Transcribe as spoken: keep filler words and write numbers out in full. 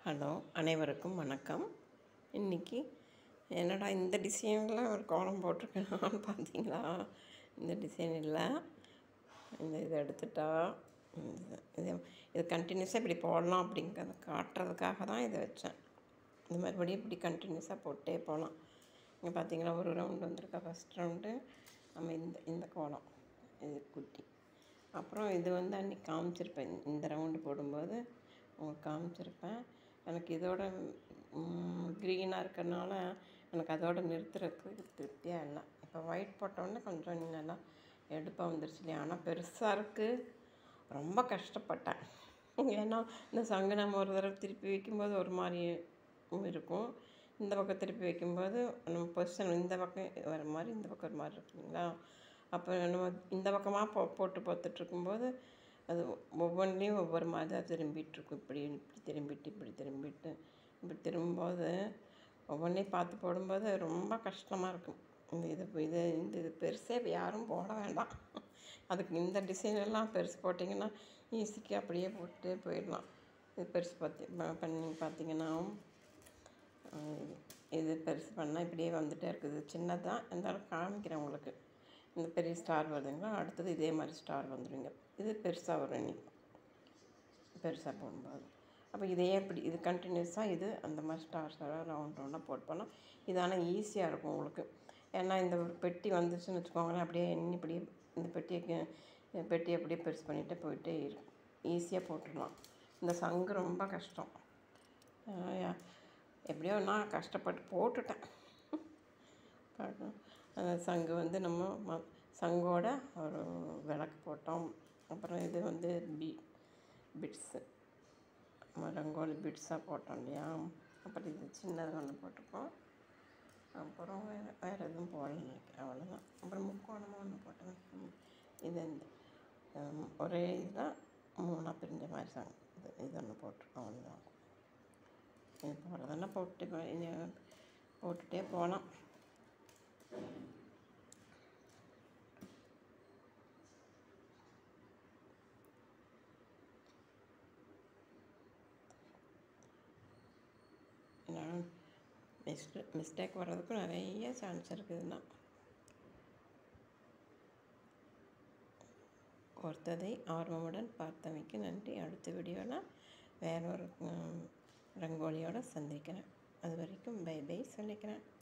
Hello, அனைவருக்கும் வணக்கம். இன்றைக்கி என்னடா இந்த டிசைனில் ஒரு கோலம் போட்டிருக்கேனான்னு பார்த்தீங்களா? இந்த டிசைன் இல்லை, இந்த இதை எடுத்துட்டா இது இது கண்டினியூஸாக இப்படி போடலாம் அப்படிங்கிறத காட்டுறதுக்காக தான் இதை வச்சேன். இந்த மறுபடியும் இப்படி கண்டினியூஸாக போட்டே போகலாம். இங்கே பார்த்தீங்களா, ஒரு ரவுண்டு வந்திருக்கா. ஃபஸ்ட் ரவுண்டு நம்ம இந்த இந்த கோலம் இது குட்டி. அப்புறம் இது வந்து அன்றைக்கி காமிச்சிருப்பேன். இந்த ரவுண்டு போடும்போது உங்களுக்கு காமிச்சிருப்பேன். எனக்கு இதோட க்ரீனாக இருக்கிறனால எனக்கு அதோட நிறுத்துறதுக்கு திருப்தியாக இல்லை. இப்போ ஒயிட் போட்டோன்னே கொஞ்சம் நல்லா எடுப்பாக வந்துருச்சு இல்லையா? ஆனால் பெருசாக இருக்குது, ரொம்ப கஷ்டப்பட்டேன். ஏன்னா இந்த சங்கு நம்ம ஒரு தடவை திருப்பி வைக்கும்போது ஒரு மாதிரி இருக்கும், இந்த பக்கம் திருப்பி வைக்கும்போது நம்ம பொசிஷன் இந்த பக்கம் வர மாதிரி இந்த பக்கம் ஒரு மாதிரி இருக்குங்களா? அப்போ நம்ம இந்த பக்கமாக போ போட்டு பார்த்துட்ருக்கும்போது அது ஒவ்வொன்றிலையும் ஒவ்வொரு மாதிரி தான் திரும்பிகிட்ருக்கும். இப்படி இப்படி திரும்பிட்டு இப்படி திரும்பிட்டு இப்படி திரும்பும்போது ஒவ்வொன்றையும் பார்த்து போடும்போது ரொம்ப கஷ்டமாக இருக்கும். இந்த இது இது இந்த இது பெருசே யாரும் போட வேண்டாம். அதுக்கு இந்த டிசைனெல்லாம் பெருசு போட்டிங்கன்னா ஈஸிக்கு அப்படியே போட்டு போயிடலாம். இது பெருசு பார்த்தி பண்ணி பார்த்திங்கன்னா இது பெருசு பண்ணால் இப்படியே வந்துகிட்டே இருக்குது. சின்னதாக இருந்தாலும் காமிக்கிறேன் உங்களுக்கு. இந்த பெரிய ஸ்டார் வருதுங்களா, அடுத்தது இதே மாதிரி ஸ்டார் வந்துடுங்க. இது பெருசாக வரும் இன்னைக்கு பெருசாக போடும்போது. அப்போ இதையே இப்படி இது கண்டினியூஸாக இது அந்த மாதிரி ஸ்டார் ஸ்டாராக ரவுண்ட் ரவுண்டாக போட்டு போனால் இது ஆனால் ஈஸியாக இருக்கும் உங்களுக்கு. ஏன்னா இந்த ஒரு பெட்டி வந்துச்சுன்னு வச்சுக்கோங்களேன், அப்படியே எண்ணி இப்படியே இந்த பெட்டியை பெட்டியை அப்படியே பெருசு பண்ணிகிட்டே போயிட்டே இருக்கும். ஈஸியாக போட்டுடலாம். இந்த சங்கு ரொம்ப கஷ்டம். எப்படியோ நான் கஷ்டப்பட்டு போட்டுட்டேன். சங்கு வந்து நம்ம ம சங்கோட ஒரு விளக்கு போட்டோம். அப்புறம் இது வந்து பி பிட்ஸு ரங்கோலி பிட்ஸாக போட்டோம் இல்லையா? அப்புறம் இது சின்னது ஒன்று போட்டிருக்கோம். அப்புறம் வேறு வேறு எதுவும் போடல நினைக்கிறேன், அவ்வளோதான். அப்புறம் முக்கோணமாக ஒன்று போட்டேன். இது இந்த ஒரே இதுதான் மூணாக பிரிஞ்ச மாதிரி சங்கு இது இது ஒன்று போட்டிருக்கோம், அவ்வளோதான். இது போடுறதெல்லாம் போட்டு போட்டுகிட்டே போகலாம். மிஸ்டே மிஸ்டேக் வர்றதுக்கும் நிறைய சான்ஸ் இருக்குதுன்னா, ஒருத்ததை ஆர்வமுடன் பார்த்தமைக்கு நன்றி. அடுத்த வீடியோவில் வேற ஒரு ரங்கோலியோடு சந்திக்கிறேன். அது வரைக்கும் பை பை சொல்லிக்கிறேன்.